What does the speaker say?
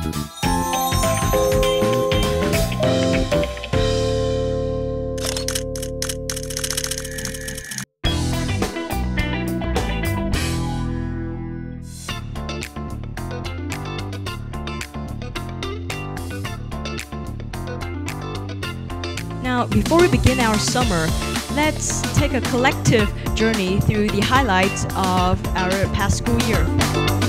Now, before we begin our summer, let's take a collective journey through the highlights of our past school year.